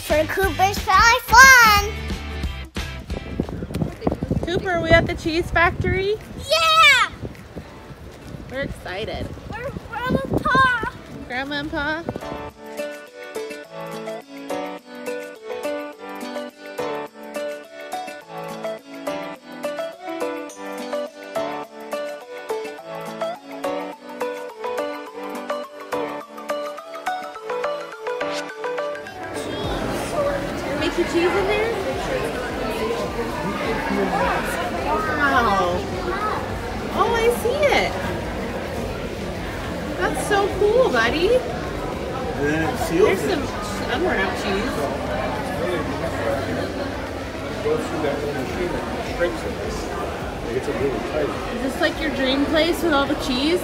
for Cooper's Family Fun. Cooper, are we at the cheese factory? Yeah! We're excited. We're Grandma and Pa. Grandma and Pa? Mickey cheese in there? Wow. Oh, I see it. That's so cool, buddy. There's some unwrapped cheese. Is this like your dream place with all the cheese?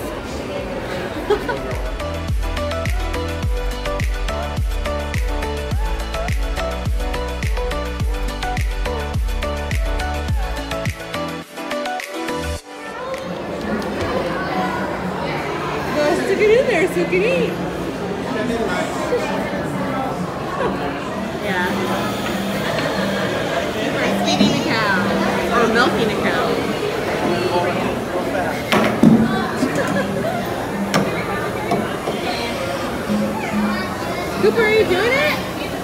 Stick it in there so you can eat. Yeah. It's feeding a cow. Or milking a cow. Cooper, are you doing it?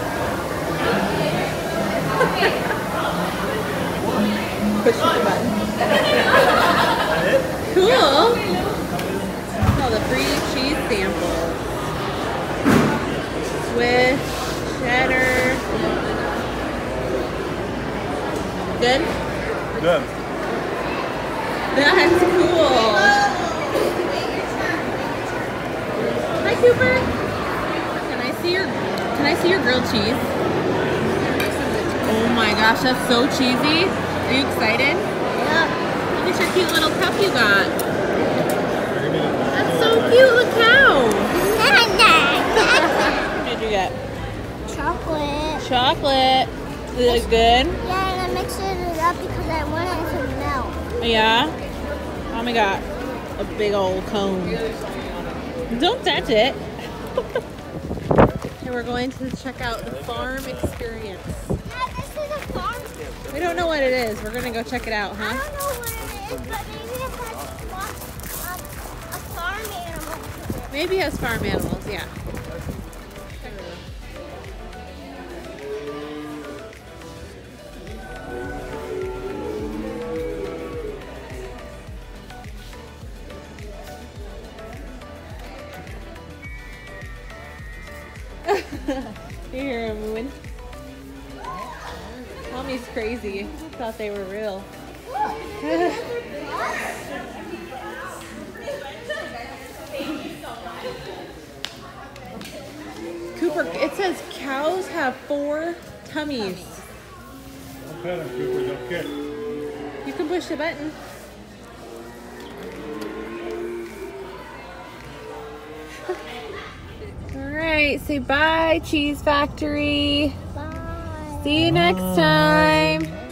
Push the button. Cool. The free cheese samples with cheddar. Good? Good. That's cool. Hi, Cooper. Can I see your grilled cheese? Oh my gosh, that's so cheesy. Are you excited? Yeah. Look at your cute little cup you got. So cute, look how. What did you get? Chocolate. Chocolate. Is it good? Yeah, and I mixed it up because I wanted it to melt. Yeah? Mommy got a big old cone. Don't touch it. And we're going to check out the farm experience. Yeah, this is a farm. We don't know what it is. We're going to go check it out, huh? I don't know what it is, but maybe it has a farm animal. Maybe it has farm animals, yeah. You hear him moving? Mommy's crazy. Thought they were real. Cooper, it says cows have 4 tummies. Don't pet him, Cooper, don't kick. You can push the button. Alright, say bye, Cheese Factory. Bye. See you next time.